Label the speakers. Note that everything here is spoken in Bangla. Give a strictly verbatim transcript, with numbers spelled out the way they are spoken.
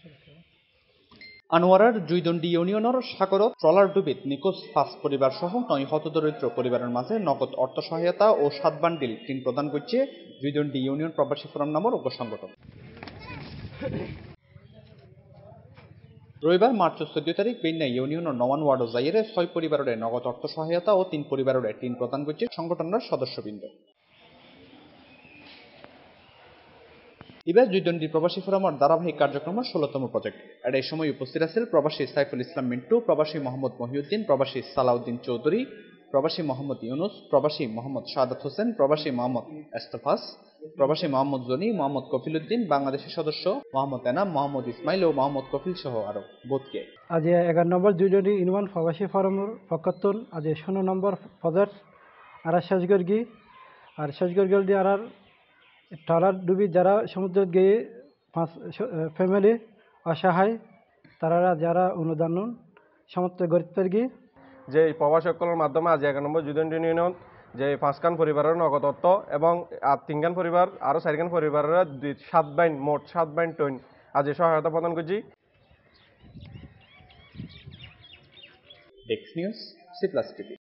Speaker 1: আনোয়ারার জুইদণ্ডী ইউনিয়নের সাগরত ট্রলার ডুবিত নিখোঁজ পাঁচ পরিবার সহ নয় হতদরিদ্র পরিবারের মাঝে নগদ অর্থ সহায়তা ও সাত বান্ডিল টিন প্রদান করছে জুইদণ্ডী ইউনিয়ন প্রবাসী ফোরাম নামের উপ সংগঠন। রবিবার মার্চ চোদ্দ তারিখ বেন্যা ইউনিয়নের নওয়ান ওয়ার্ড জাইরে ছয় পরিবারের নগদ অর্থ সহায়তা ও তিন পরিবারের টিন প্রদান করছে সংগঠনের সদস্যবৃন্দ। এবার জুইদণ্ডী প্রবাসী ফোরামের ধারাবাহিক কার্যক্রমের ষোলতম প্রজেক্ট। এর এই সময় উপস্থিত আছেন প্রবাসী সাইফুল ইসলাম মিন্টু, প্রবাসী মোহাম্মদ মহিউদ্দিন, প্রবাসী সালাউদ্দিন চৌধুরী, প্রবাসী মোহাম্মদ ইউনুস, প্রবাসী মোহাম্মদ শাহাদাত হোসেন, প্রবাসী মোহাম্মদ এস্তফাস, প্রবাসী মোহাম্মদ জনি, মোহাম্মদ কফিল উদ্দিন, বাংলাদেশের সদস্য মোহাম্মদ এনাম, মোহাম্মদ ইসমাইল ও মোহাম্মদ কফিল সহ আরো বোধকে।
Speaker 2: আজ এগারো নম্বর জুইদণ্ডী ইউনিয়ন প্রবাসী ফোরামের পক্ষতুন আজ ষোলো নম্বর প্রজেক্ট আর শেষ গর্গি আর শেষ গর্গি আর ট্রলার ডুবি যারা সমুদ্র গিয়ে পাঁচ ফ্যামিলি অসহায় তারা যারা অনুদান সমস্ত গরিবের গিয়ে
Speaker 3: যে প্রবাসী সকলের মাধ্যমে আজ এগারো নম্বর জুইদণ্ডী ইউনিয়ন যে পাঁচখান পরিবারের নগদ অর্থ এবং আর তিনখান পরিবার আরও চারিখান পরিবারের দুই সাত বাইন মোট সাত বাইন টন আজ সহায়তা প্রদান করছি।
Speaker 1: Desk news C plus TV.